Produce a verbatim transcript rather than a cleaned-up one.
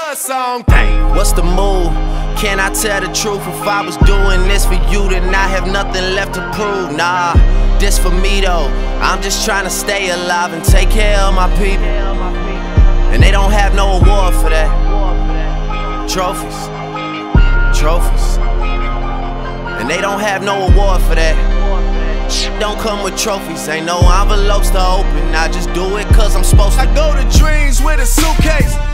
blood song. Dang. What's the move? Can I tell the truth? If I was doing this for you, then I have nothing left to prove. Nah, this for me though. I'm just trying to stay alive and take care of my people. And they don't have no award for that. Trophies, trophies. And they don't have no award for that. Don't come with trophies, ain't no envelopes to open. I just do it cause I'm supposed to. I go to dreams with a suitcase.